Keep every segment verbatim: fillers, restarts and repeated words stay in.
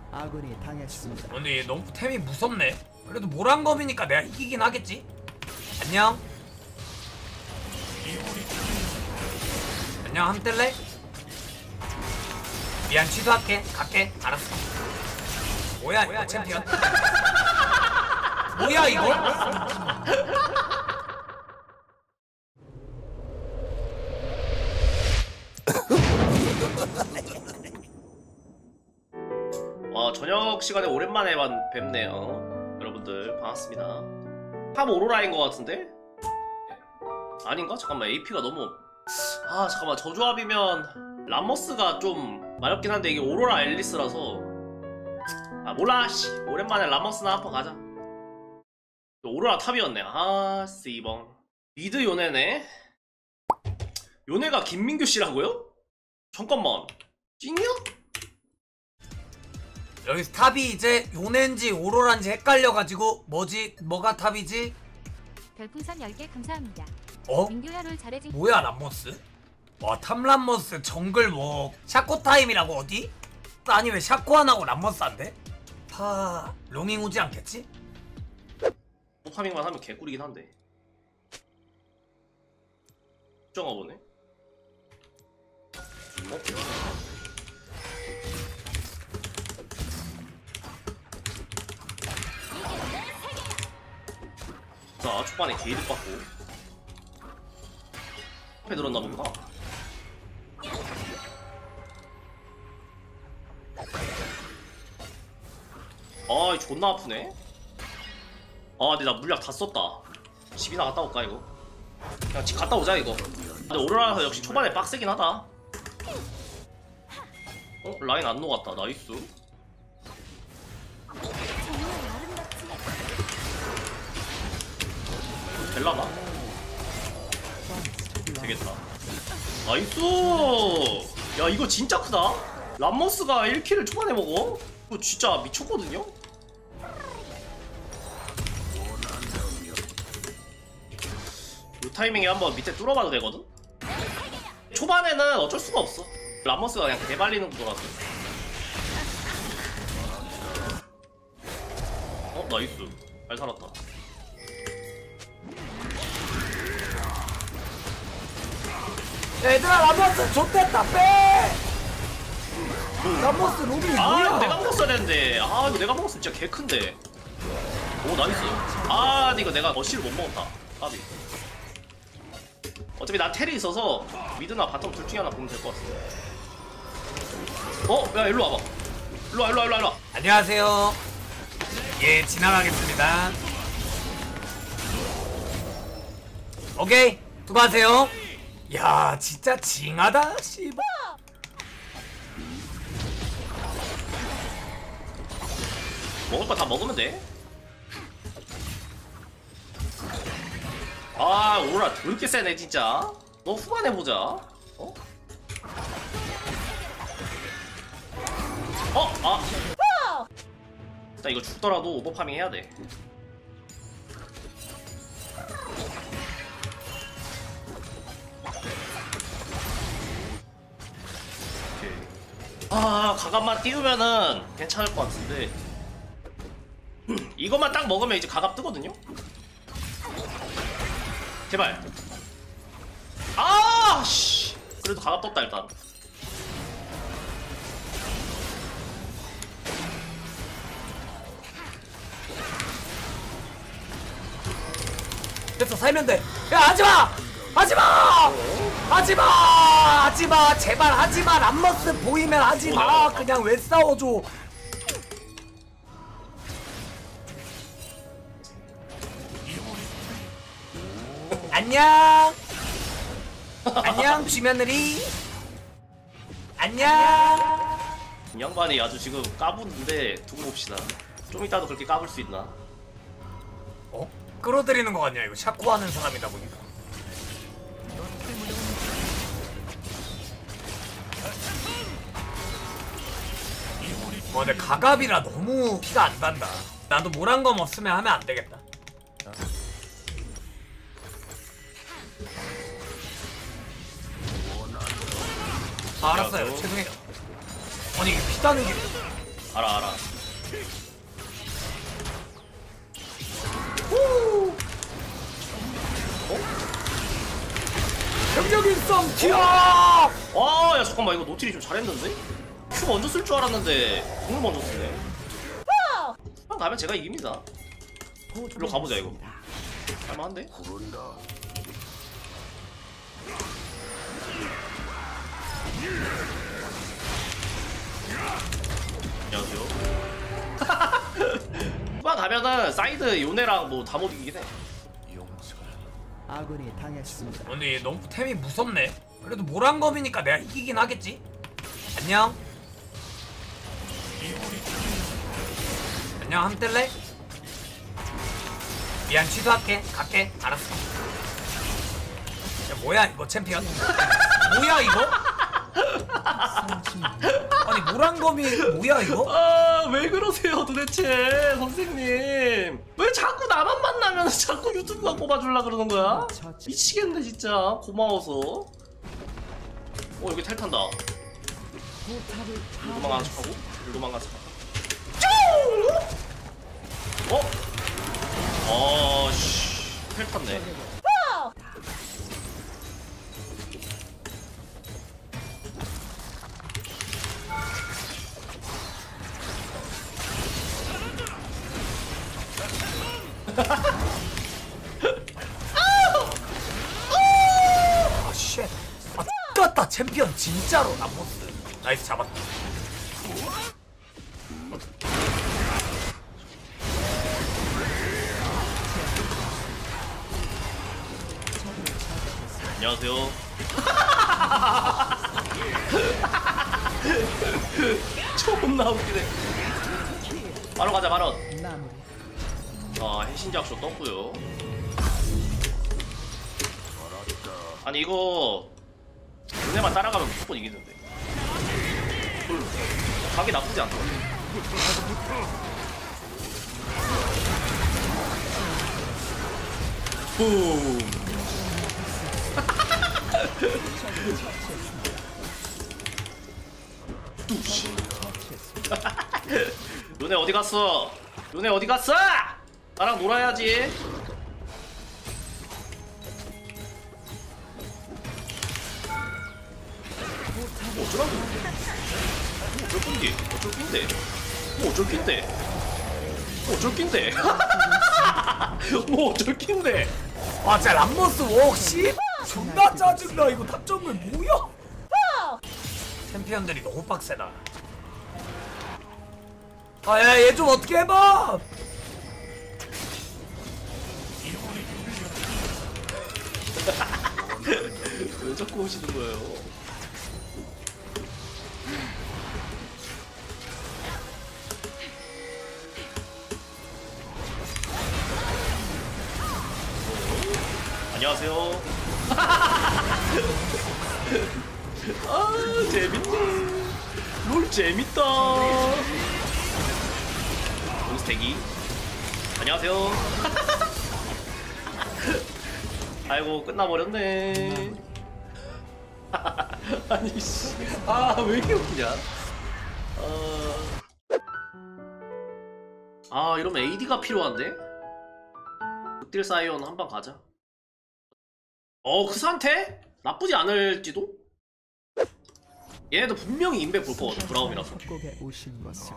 아군이 당했습니다. 근데 얘 너무 템이 무섭네. 그래도 모란검이니까 내가 이기긴 하겠지? 안녕. 안녕, 함 뜰래? 미안, 취소할게. 갈게. 알았어. 뭐야 이거 챔피언? 뭐야 이거? 와, 저녁 시간에 오랜만에 뵙네요. 여러분들 반갑습니다. 탑 오로라인 것 같은데? 아닌가? 잠깐만, 에이피가 너무... 아 잠깐만, 저 조합이면 람머스가 좀 마렵긴 한데 이게 오로라 앨리스라서 아 몰라 씨, 오랜만에 람머스나 한번 가자. 오로라 탑이었네. 아 씨봉. 미드 요네네. 요네가 김민규 씨라고요? 잠깐만, 찡이야? 여기서 탑이 이제 요넨지 오로라인지 헷갈려가지고 뭐지? 뭐가 탑이지? 별풍선 열 개 감사합니다. 어? 민규야 롤 잘해지. 뭐야 람머스? 와, 탑람머스 정글웍 샤코 타임이라고 어디? 아니 왜 샤코 안 하고 람머스 안 돼? 파... 로밍 오지 않겠지? 파밍만 하면 개꿀이긴 한데. 걱정아 보네. 어? 자, 초반에 게이드 받고 앞에 들었나 본가? 아, 존나 아프네. 아, 근데 나 물약 다 썼다. 집이나 갔다 올까 이거? 그냥 집 갔다 오자 이거. 근데 오로라에서 역시 초반에 빡세긴 하다. 어? 라인 안 녹았다. 나이스. 될라나? 되겠다. 나이스! 야, 이거 진짜 크다. 람머스가 일 킬을 초반에 먹어? 이거 진짜 미쳤거든요? 이 타이밍에 한번 밑에 뚫어봐도 되거든? 초반에는 어쩔 수가 없어. 람머스가 그냥 개발리는 구도라서. 어? 나이스. 잘 살았다. 얘들아 람머스 좆됐다 빼! 람머스 로밍이 아, 뭐야? 이거 내가 먹었어야 되는데. 아, 이거 내가 먹었으면 진짜 개 큰데. 오, 나이스. 아, 근데 이거 내가 어시를 못 먹었다. 까비. 어차피 나 텔이 있어서 미드나 바텀 둘 중에 하나 보면 될 것 같아. 어? 야, 일로 와봐. 일로 와, 일로 와, 일로 와, 일로 와. 안녕하세요. 예, 지나가겠습니다. 오케이, 수고하세요. 야, 진짜 징하다, 씨발. 먹을 거 다 먹으면 돼. 아, 오라 더럽게 세네 진짜. 너 후반에 보자. 어? 어? 아. 일단 이거 죽더라도 오버파밍 해야 돼. 아, 가갑만 띄우면은 괜찮을 것 같은데. 이것만 딱 먹으면 이제 가갑 뜨거든요? 제발. 아, 씨. 그래도 가갑 떴다 일단. 됐어, 살면 돼. 야, 하지마! 하지마! 하지마! 하지마! 제발 하지마! 람머스 보이면 하지마! 그냥 왜 싸워줘? 안녕! 안녕, 쥐며느리! 안녕! 이 양반이 아주 지금 까부는데 두고 봅시다. 좀 이따도 그렇게 까불 수 있나? 어? 끌어들이는 거 같냐, 이거. 샤코 하는 사람이다 보니까. 어, 근데 가갑이라 너무 피가 안 단다. 나도 모란검 없으면 하면 안 되겠다. 아, 알았어요. 죄송해요. 아니, 이게 피 따는 게 알아 알아. 병력인 썸 튀어! 아, 야 잠깐만 이거 노틸이 좀 잘했는데? 큐 먼저 쓸 줄 알았는데 공을 먼저 쓰네. 한 가면 제가 이깁니다. 일로 가보자 이거. 할만한데? 안녕하세요. 후반 가면은 사이드 요네랑 뭐 다 못 이기긴 해. 아군이 당했습니다. 근데 얘 너무 템이 무섭네. 그래도 모란검이니까 내가 이기긴 하겠지. 안녕. 안녕 함뜰래? 미안 취소할게. 갈게. 알았어. 야 뭐야 이거 챔피언? 뭐야 이거? 아니 모란검이 뭐야 이거? 아 왜 그러세요 도대체 선생님. 왜 자꾸 나만 만나면 자꾸 유튜브만 꼽아주려 그러는 거야? 미치겠네 진짜. 고마워서. 어 여기 텔 탄다. 일도망 하나 척하고 일도망 하나 척하고 어? 어씨 텔 탔네. 아 쉣. 아 X같다 챔피언 진짜로 람보스. 나이스 잡았다. 안녕하세요. 존나 웃기네. 바로 가자 바로. 아 해신작쇼 떴고요. 아니 이거 은혜만 따라가면 무조건 이기는데. 각이 나쁘지 않다. 붐. 뚜시. 요네 어디 갔어? 요네 어디 갔어? 나랑 놀아야지. 뭐 어쩌라고? 뭐 어쩔 건데? 어쩔 낀데? 뭐 어쩔 낀데? 뭐 어쩔 낀데? 뭐 어쩔 낀데? 아 진짜 람보스 웍 씨. 존나 짜증나. 이거 탑정글 뭐야? 챔피언들이 너무 빡세다. 아야 얘 좀 어떻게 해봐. 왜 자꾸 오시는 거예요? 안녕하세요. 아 재밌네. 롤 재밌다. 몬스테기. 안녕하세요. 아이고 끝나버렸네. 아니 씨. 아 왜 이렇게 웃기냐. 어... 아 이러면 에이디가 필요한데? 극딜 사이온 한방 가자. 어 그 상태? 나쁘지 않을지도? 얘네도 분명히 인베 볼 거거든 브라움이라서. 협곡에 오신 것을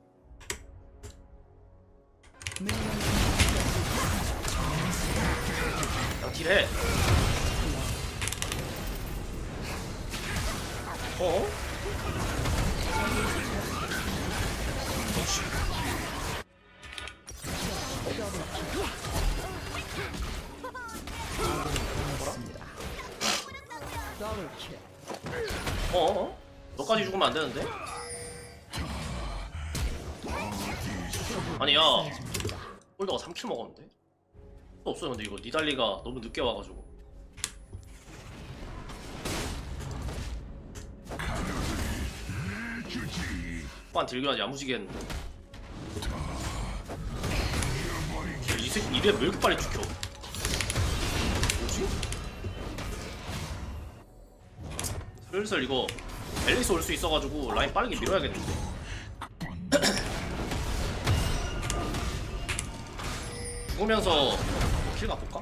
그냥 딜해. 어? 그렇지. 어? 너까지 죽으면 안 되는데? 아니 야 홀더가 삼 킬 먹었는데? 없어요. 근데 이거 니달리가 너무 늦게 와가지고. 후반 딜교환 야무지게 했는데. 이 새끼 이래 왜 이렇게 빨리 죽혀? 뭐지? 슬슬 이거 앨리스 올 수 있어가지고 라인 빠르게 밀어야겠는데. 죽으면서 킬 가볼까?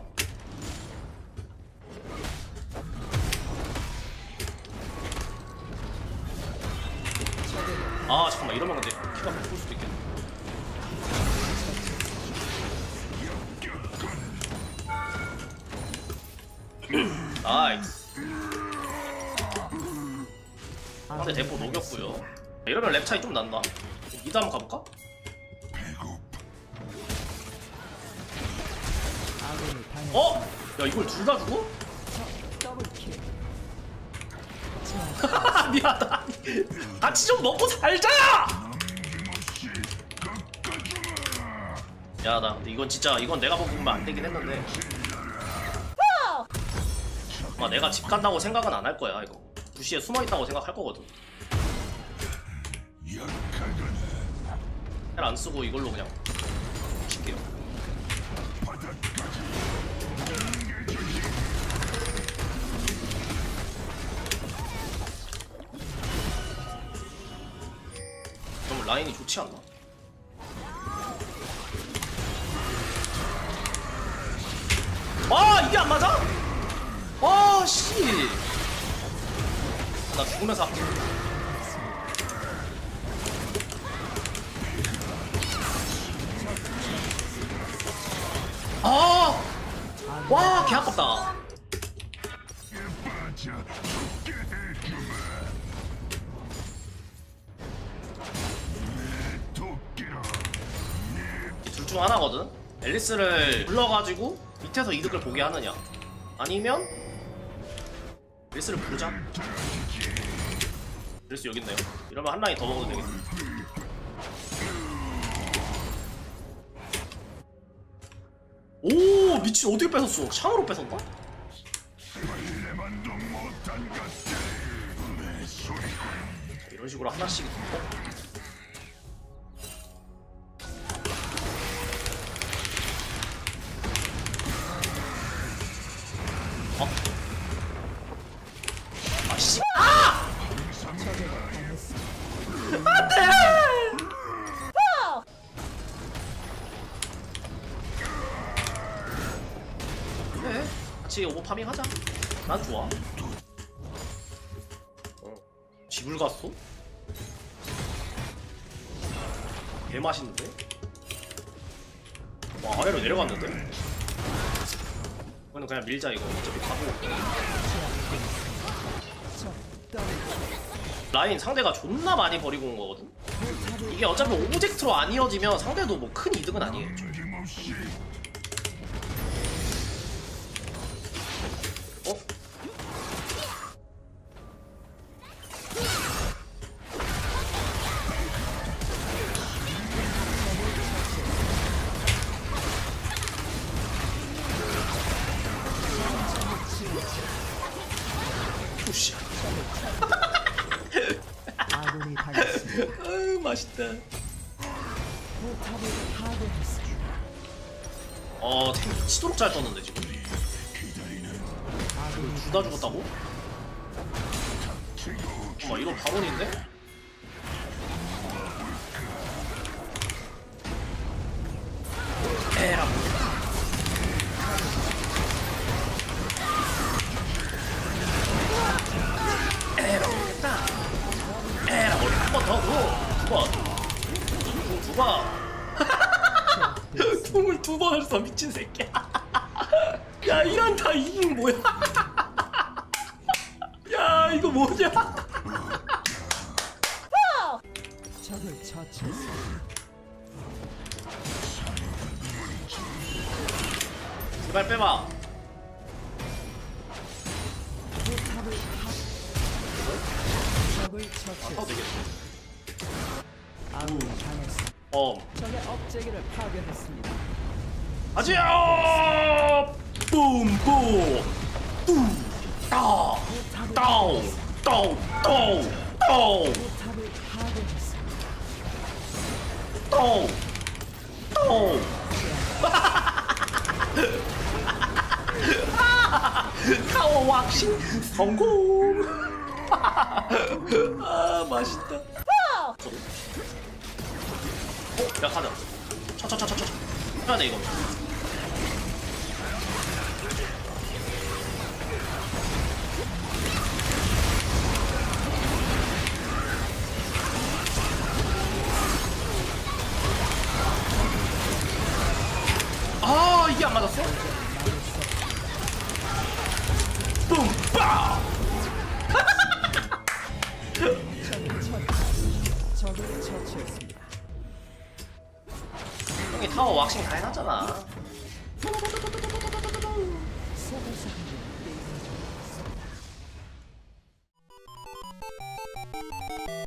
아 잠깐만 이러면 근데 키가 바꿀 수도 있겠네. 나이스. 상대 대포 녹였고요. 이러면 랩 차이 좀 난다. 미드 한번 가볼까? 아군이 당했습니다. 어? 야 이걸 둘 다 주고? 더블킬. 미안하다. 같이 좀 먹고 살자! 야 나 근데 이건 진짜 이건 내가 먹으면 안 되긴 했는데. 아 내가 집 간다고 생각은 안 할 거야 이거. 부시에 숨어 있다고 생각할 거거든. 헬 안 쓰고 이걸로 그냥 칠게요. 그럼 라인이 좋지 않나? 아 이게 안 맞아? 아 씨. 나 죽으면서 할게. 아! 와, 개 아깝다. 둘 중 하나거든? 앨리스를 불러가지고 밑에서 이득을 보게 하느냐 아니면 앨리스를 부르자. 앨리스 여기 있네요. 이러면 한 라인 더 먹어도 되겠네. 오 미친 어떻게 뺏었어? 샹으로 뺏었나? 이런 식으로 하나씩 어? 아씨 아! 안돼! 그래 같이 오버 파밍 하자. 난 좋아. 어. 집을 갔어? 개 맛있는데? 와 아래로 내려갔는데? 이거는 그냥 밀자 이거. 어차피 가고 라인 상대가 존나 많이 버리고 온 거거든? 이게 어차피 오브젝트로 안 이어지면 상대도 뭐 큰 이득은 아니에요. 어? 오씨. 아군이 당했습니다. 아유 맛있다. 포탑을 파괴했습니다. 어 탱 미치도록 잘 떴는데 지금. 아군이 둘 다 죽었다고? 잠깐만 이런 바론인데? 에라 에라 모르겠다. 에라 머리 한 번 더 줘. 두 번. 두 번. tum을 두 번 했어 미친 새끼야. 야 이란타 이긴 뭐야? 야 이거 뭐냐? 적을 처치했습니다. 제발 빼봐. 포탑을 파 적을 아 처치했습니다. 되겠네. 아군이 당했습니다. 어. 적의 업체기를 파괴했습니다. 아지야! 뿜뿜! 뚜! 따! 따오! 따오! 따오! 따오! 포탑을 파괴했습니다. 따오! 따오! 타워 왁싱 성공! 아 맛있다. 어? 야 가자. 차차차차차. 해야 돼 이거. 적을 처치했습니다. 형이 타워 왁싱 다 해놨잖아. 서버사 게임을 좀